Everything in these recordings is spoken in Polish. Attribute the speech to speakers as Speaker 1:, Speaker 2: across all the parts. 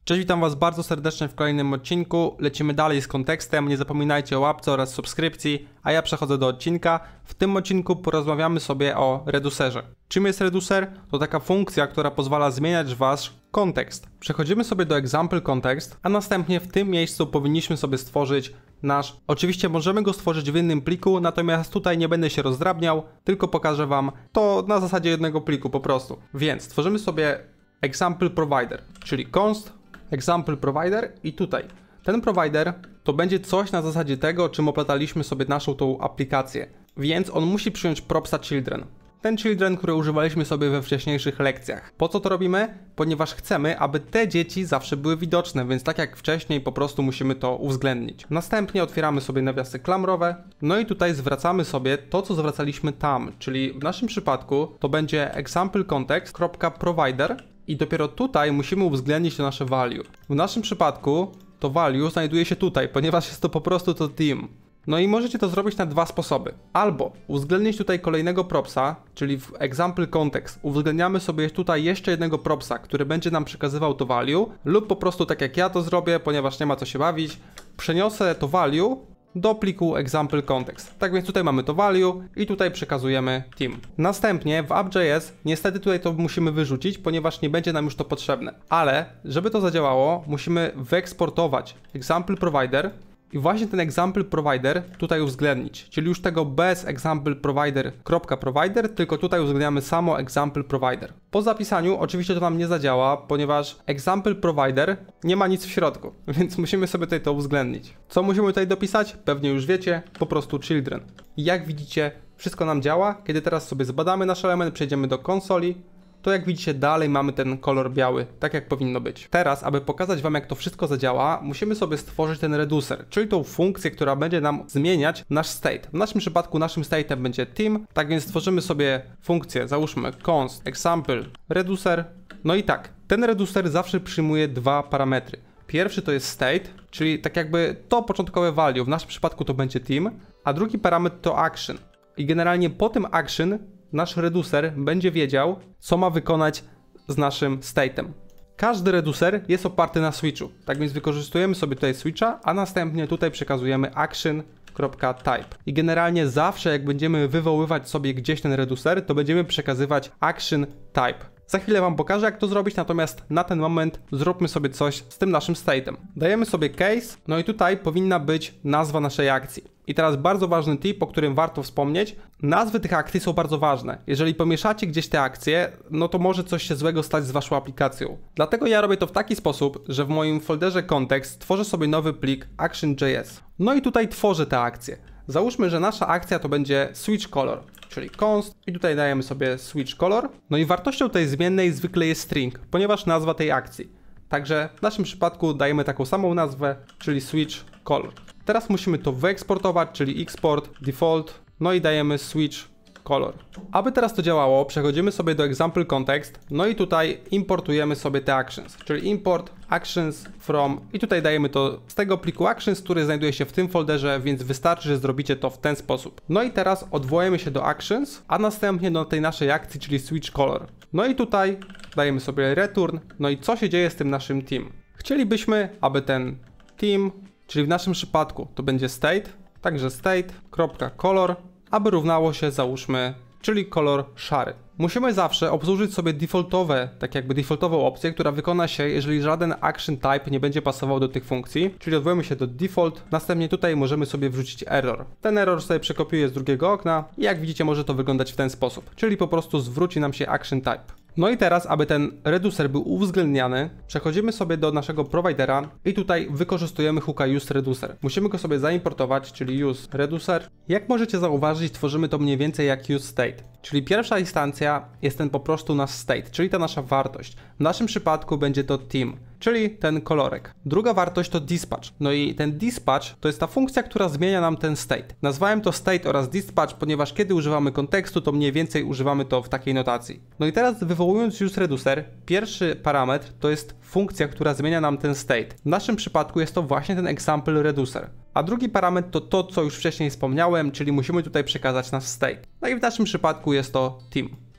Speaker 1: Cześć, witam Was bardzo serdecznie w kolejnym odcinku. Lecimy dalej z kontekstem, nie zapominajcie o łapce oraz subskrypcji, a ja przechodzę do odcinka. W tym odcinku porozmawiamy sobie o reducerze. Czym jest reducer? To taka funkcja, która pozwala zmieniać Wasz kontekst. Przechodzimy sobie do example context, a następnie w tym miejscu powinniśmy sobie stworzyć nasz. Oczywiście możemy go stworzyć w innym pliku, natomiast tutaj nie będę się rozdrabniał, tylko pokażę Wam to na zasadzie jednego pliku po prostu. Więc tworzymy sobie example provider, czyli const example provider i tutaj ten provider to będzie coś na zasadzie tego, czym oplataliśmy sobie naszą tą aplikację, więc on musi przyjąć propsa children. Ten children, który używaliśmy sobie we wcześniejszych lekcjach. Po co to robimy? Ponieważ chcemy, aby te dzieci zawsze były widoczne, więc tak jak wcześniej po prostu musimy to uwzględnić. Następnie otwieramy sobie nawiasy klamrowe, no i tutaj zwracamy sobie to, co zwracaliśmy tam, czyli w naszym przypadku to będzie example context.provider i dopiero tutaj musimy uwzględnić to nasze value. W naszym przypadku to value znajduje się tutaj, ponieważ jest to po prostu to team. No i możecie to zrobić na dwa sposoby. Albo uwzględnić tutaj kolejnego propsa, czyli w example context uwzględniamy sobie tutaj jeszcze jednego propsa, który będzie nam przekazywał to value, lub po prostu tak jak ja to zrobię, ponieważ nie ma co się bawić, przeniosę to value do pliku example context. Tak więc tutaj mamy to value i tutaj przekazujemy team. Następnie w app.js niestety tutaj to musimy wyrzucić, ponieważ nie będzie nam już to potrzebne. Ale żeby to zadziałało, musimy wyeksportować example provider i właśnie ten example provider tutaj uwzględnić, czyli już tego bez example provider.provider, tylko tutaj uwzględniamy samo example provider. Po zapisaniu oczywiście to nam nie zadziała, ponieważ example provider nie ma nic w środku, więc musimy sobie tutaj to uwzględnić. Co musimy tutaj dopisać? Pewnie już wiecie, po prostu children. I jak widzicie, wszystko nam działa. Kiedy teraz sobie zbadamy nasz element, przejdziemy do konsoli, to jak widzicie dalej mamy ten kolor biały, tak jak powinno być. Teraz, aby pokazać Wam jak to wszystko zadziała, musimy sobie stworzyć ten reducer, czyli tą funkcję, która będzie nam zmieniać nasz state. W naszym przypadku naszym state'em będzie team, tak więc stworzymy sobie funkcję, załóżmy const example reducer. No i tak, ten reducer zawsze przyjmuje dwa parametry. Pierwszy to jest state, czyli tak jakby to początkowe value, w naszym przypadku to będzie team, a drugi parametr to action. I generalnie po tym action nasz reducer będzie wiedział, co ma wykonać z naszym state'em. Każdy reducer jest oparty na switchu, tak więc wykorzystujemy sobie tutaj switcha, a następnie tutaj przekazujemy action.type. I generalnie zawsze jak będziemy wywoływać sobie gdzieś ten reducer, to będziemy przekazywać action type. Za chwilę Wam pokażę jak to zrobić, natomiast na ten moment zróbmy sobie coś z tym naszym state'em. Dajemy sobie case, no i tutaj powinna być nazwa naszej akcji. I teraz bardzo ważny tip, o którym warto wspomnieć. Nazwy tych akcji są bardzo ważne. Jeżeli pomieszacie gdzieś te akcje, no to może coś się złego stać z Waszą aplikacją. Dlatego ja robię to w taki sposób, że w moim folderze context tworzę sobie nowy plik action.js. No i tutaj tworzę te akcje. Załóżmy, że nasza akcja to będzie switch color, czyli const i tutaj dajemy sobie switch color. No i wartością tej zmiennej zwykle jest string, ponieważ nazwa tej akcji. Także w naszym przypadku dajemy taką samą nazwę, czyli switch color. Teraz musimy to wyeksportować, czyli export, default, no i dajemy switch color. Aby teraz to działało, przechodzimy sobie do example context, no i tutaj importujemy sobie te actions, czyli import actions from i tutaj dajemy to z tego pliku actions, który znajduje się w tym folderze, więc wystarczy, że zrobicie to w ten sposób. No i teraz odwołujemy się do actions, a następnie do tej naszej akcji, czyli switch color. No i tutaj dajemy sobie return, no i co się dzieje z tym naszym team? Chcielibyśmy, aby ten team, czyli w naszym przypadku to będzie state, także state.color, aby równało się, załóżmy, czyli kolor szary. Musimy zawsze obsłużyć sobie defaultowe, tak jakby defaultową opcję, która wykona się, jeżeli żaden action type nie będzie pasował do tych funkcji, czyli odwołujemy się do default, następnie tutaj możemy sobie wrzucić error. Ten error sobie przekopiuję z drugiego okna i jak widzicie może to wyglądać w ten sposób, czyli po prostu zwróci nam się action type. No i teraz, aby ten reducer był uwzględniany, przechodzimy sobie do naszego providera i tutaj wykorzystujemy hooka useReducer. Musimy go sobie zaimportować, czyli useReducer. Jak możecie zauważyć, tworzymy to mniej więcej jak useState, czyli pierwsza instancja jest ten po prostu nasz state, czyli ta nasza wartość. W naszym przypadku będzie to team, czyli ten kolorek. Druga wartość to dispatch. No i ten dispatch to jest ta funkcja, która zmienia nam ten state. Nazwałem to state oraz dispatch, ponieważ kiedy używamy kontekstu, to mniej więcej używamy to w takiej notacji. No i teraz wywołując useReducer, pierwszy parametr to jest funkcja, która zmienia nam ten state. W naszym przypadku jest to właśnie ten example reducer. A drugi parametr to to, co już wcześniej wspomniałem, czyli musimy tutaj przekazać nasz state. No i w naszym przypadku jest to team.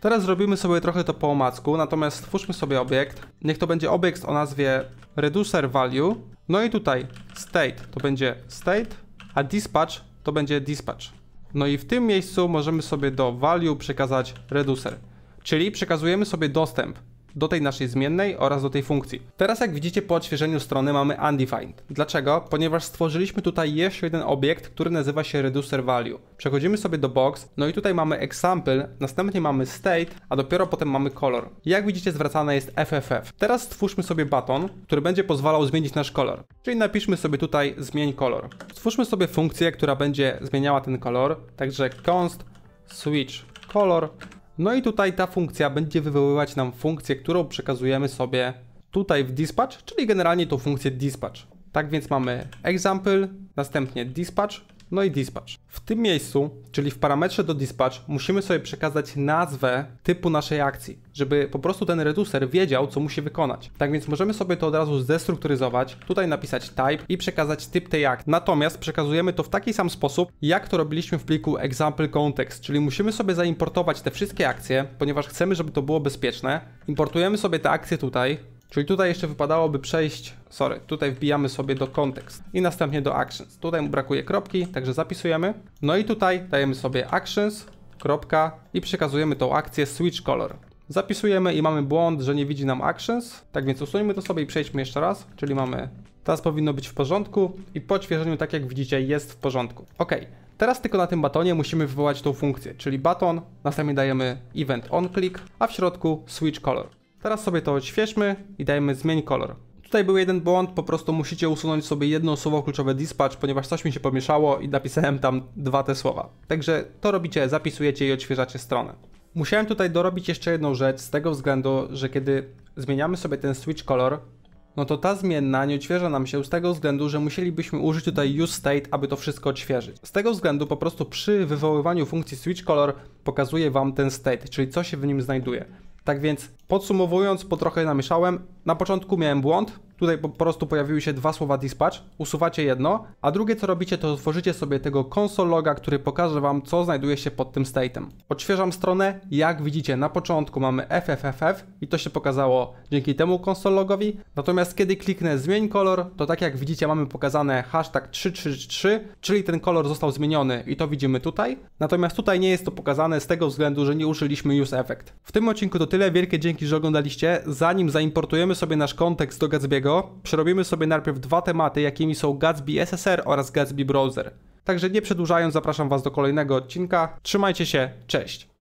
Speaker 1: Teraz zrobimy sobie trochę to po omacku, natomiast stwórzmy sobie obiekt. Niech to będzie obiekt o nazwie reducer value. No i tutaj state to będzie state, a dispatch to będzie dispatch. No i w tym miejscu możemy sobie do value przekazać reducer, czyli przekazujemy sobie dostęp do tej naszej zmiennej oraz do tej funkcji. Teraz jak widzicie po odświeżeniu strony mamy undefined. Dlaczego? Ponieważ stworzyliśmy tutaj jeszcze jeden obiekt, który nazywa się reducer value. Przechodzimy sobie do box, no i tutaj mamy example, następnie mamy state, a dopiero potem mamy color. Jak widzicie zwracane jest FFF. Teraz stwórzmy sobie button, który będzie pozwalał zmienić nasz kolor. Czyli napiszmy sobie tutaj zmień kolor. Stwórzmy sobie funkcję, która będzie zmieniała ten kolor, także const switch color. No i tutaj ta funkcja będzie wywoływać nam funkcję, którą przekazujemy sobie tutaj w dispatch, czyli generalnie tą funkcję dispatch. Tak więc mamy example, następnie dispatch, no i dispatch. W tym miejscu, czyli w parametrze do dispatch, musimy sobie przekazać nazwę typu naszej akcji, żeby po prostu ten reducer wiedział, co musi wykonać. Tak więc możemy sobie to od razu zdestrukturyzować, tutaj napisać type i przekazać typ tej akcji. Natomiast przekazujemy to w taki sam sposób, jak to robiliśmy w pliku example context, czyli musimy sobie zaimportować te wszystkie akcje, ponieważ chcemy, żeby to było bezpieczne. Importujemy sobie te akcje tutaj. Czyli tutaj jeszcze wypadałoby przejść, tutaj wbijamy sobie do context i następnie do actions. Tutaj mu brakuje kropki, także zapisujemy. No i tutaj dajemy sobie actions, kropka i przekazujemy tą akcję switch color. Zapisujemy i mamy błąd, że nie widzi nam actions, tak więc usuńmy to sobie i przejdźmy jeszcze raz, czyli mamy, teraz powinno być w porządku i po odświeżeniu, tak jak widzicie, jest w porządku. Ok, teraz tylko na tym batonie musimy wywołać tą funkcję, czyli baton, następnie dajemy event onClick, a w środku switch color. Teraz sobie to odświeżmy i dajemy zmień kolor. Tutaj był jeden błąd, po prostu musicie usunąć sobie jedno słowo kluczowe dispatch, ponieważ coś mi się pomieszało i napisałem tam dwa te słowa. Także to robicie, zapisujecie i odświeżacie stronę. Musiałem tutaj dorobić jeszcze jedną rzecz z tego względu, że kiedy zmieniamy sobie ten switch color, no to ta zmienna nie odświeża nam się z tego względu, że musielibyśmy użyć tutaj useState, aby to wszystko odświeżyć. Z tego względu po prostu przy wywoływaniu funkcji switch color pokazuje wam ten state, czyli co się w nim znajduje. Tak więc podsumowując, po trochę namieszałem, na początku miałem błąd, tutaj po prostu pojawiły się dwa słowa dispatch, usuwacie jedno, a drugie co robicie to otworzycie sobie tego console loga, który pokaże wam co znajduje się pod tym state'em. Odświeżam stronę, jak widzicie na początku mamy FFFF i to się pokazało dzięki temu console logowi, natomiast kiedy kliknę zmień kolor, to tak jak widzicie mamy pokazane hashtag 333, czyli ten kolor został zmieniony i to widzimy tutaj, natomiast tutaj nie jest to pokazane z tego względu, że nie użyliśmy useEffect. W tym odcinku to tyle, wielkie dzięki, że oglądaliście. Zanim zaimportujemy sobie nasz kontekst do Gatsby'ego, przerobimy sobie najpierw dwa tematy, jakimi są Gatsby SSR oraz Gatsby Browser. Także nie przedłużając, zapraszam was do kolejnego odcinka. Trzymajcie się, cześć!